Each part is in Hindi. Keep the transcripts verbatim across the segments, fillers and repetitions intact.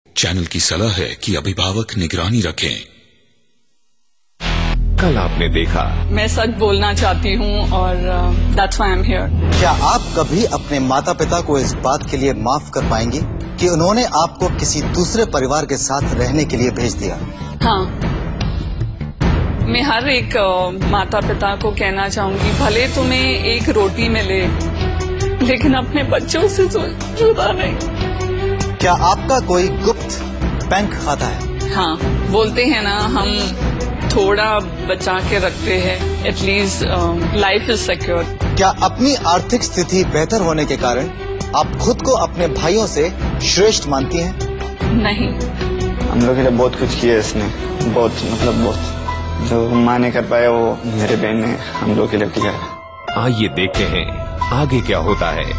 चैनल की सलाह है कि अभिभावक निगरानी रखें। कल आपने देखा, मैं सच बोलना चाहती हूँ और that's why I am here. क्या आप कभी अपने माता पिता को इस बात के लिए माफ कर पाएंगी कि उन्होंने आपको किसी दूसरे परिवार के साथ रहने के लिए भेज दिया? हाँ, मैं हर एक माता पिता को कहना चाहूंगी, भले तुम्हें एक रोटी मिले लेकिन अपने बच्चों से जुदा नहीं। क्या आपका कोई गुप्त बैंक खाता है? हाँ, बोलते हैं ना, हम थोड़ा बचा के रखते हैं, एटलीस्ट लाइफ इज सिक्योर। क्या अपनी आर्थिक स्थिति बेहतर होने के कारण आप खुद को अपने भाइयों से श्रेष्ठ मानती हैं? नहीं। हम लोग के लिए बहुत कुछ किया इसने, बहुत मतलब बहुत, जो माँ ने कर पाया वो मेरे बहन ने हम लोग के लिए किया। आइए देखते हैं आगे क्या होता है।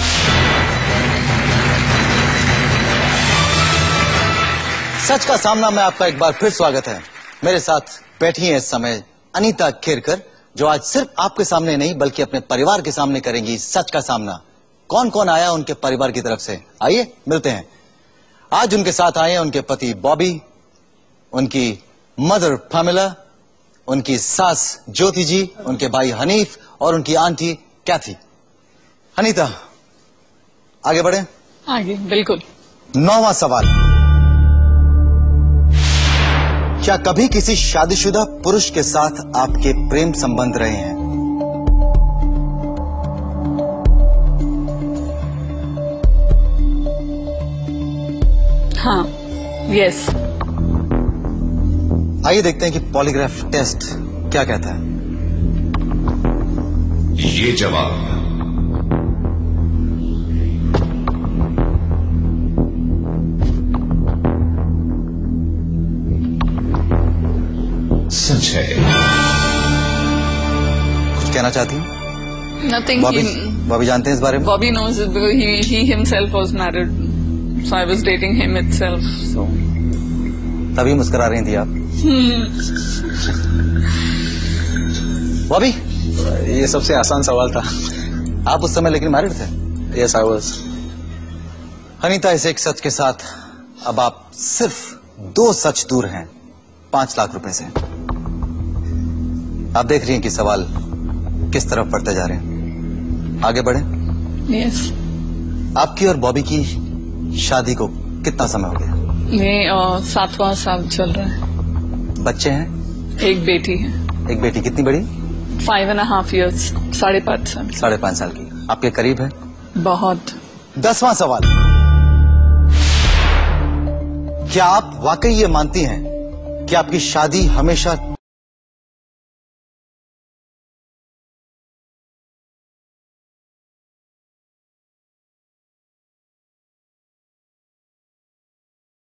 सच का सामना में आपका एक बार फिर स्वागत है। मेरे साथ बैठी हैं इस समय अनीता खेरकर, जो आज सिर्फ आपके सामने नहीं बल्कि अपने परिवार के सामने करेंगी सच का सामना। कौन कौन आया उनके परिवार की तरफ से, आइए मिलते हैं। आज उनके साथ आए हैं उनके पति बॉबी, उनकी मदर पामेला, उनकी सास ज्योति जी, उनके भाई हनीफ और उनकी आंटी कैथी। अनीता, आगे बढ़े। आगे, बिल्कुल। नौवां सवाल, क्या कभी किसी शादीशुदा पुरुष के साथ आपके प्रेम संबंध रहे हैं? हाँ, यस। आइए देखते हैं कि पॉलीग्राफ टेस्ट क्या कहता है। ये जवाब सच है। कुछ कहना चाहती हूँ? नथिंग। बॉबी बॉबी जानते हैं इस बारे में? Bobby knows, he he himself was married, so I was dating him itself. So तभी मुस्कुरा रही थी आप। बॉबी, ये सबसे आसान सवाल था। आप उस समय लेकिन मैरिड थे? Yes I was. अनीता, इस एक सच के साथ अब आप सिर्फ दो सच दूर हैं पांच लाख रुपए से। आप देख रही हैं कि सवाल किस तरफ बढ़ते जा रहे हैं। आगे बढ़े। यस। आपकी और बॉबी की शादी को कितना समय हो गया? मैं सातवां साल चल रहा है। बच्चे हैं? एक बेटी है। एक बेटी कितनी बड़ी? फाइव एंड हाफ ईयर्स, साढ़े पाँच साल। साढ़े पांच साल की। आपके करीब है? बहुत। दसवां सवाल, क्या आप वाकई ये मानती हैं कि आपकी शादी हमेशा